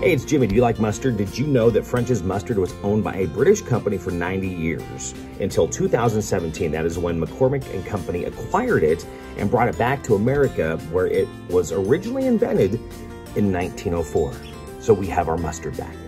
Hey, it's Jimmy. Do you like mustard? Did you know that French's Mustard was owned by a British company for 90 years? Until 2017, that is when McCormick and Company acquired it and brought it back to America, where it was originally invented in 1904. So we have our mustard back.